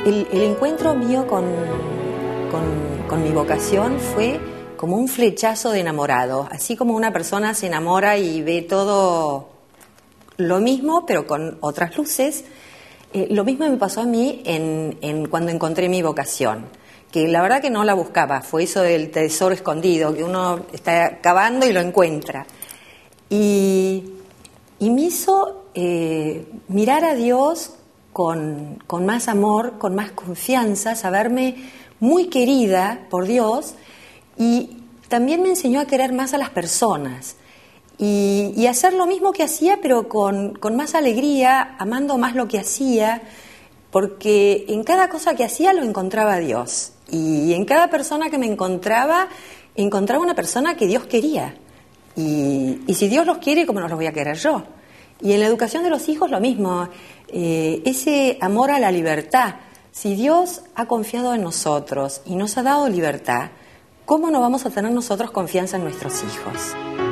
El encuentro mío con mi vocación fue como un flechazo de enamorado, así como una persona se enamora y ve todo lo mismo, pero con otras luces. Lo mismo me pasó a mí cuando encontré mi vocación, que la verdad que no la buscaba, fue eso del tesoro escondido, que uno está cavando y lo encuentra. Y me hizo mirar a Dios con más amor, con más confianza, saberme muy querida por Dios, y también me enseñó a querer más a las personas y hacer lo mismo que hacía, pero con más alegría, amando más lo que hacía, porque en cada cosa que hacía lo encontraba a Dios, y en cada persona que me encontraba una persona que Dios quería, y si Dios los quiere, ¿cómo no los voy a querer yo? Y en la educación de los hijos lo mismo, ese amor a la libertad. Si Dios ha confiado en nosotros y nos ha dado libertad, ¿cómo no vamos a tener nosotros confianza en nuestros hijos?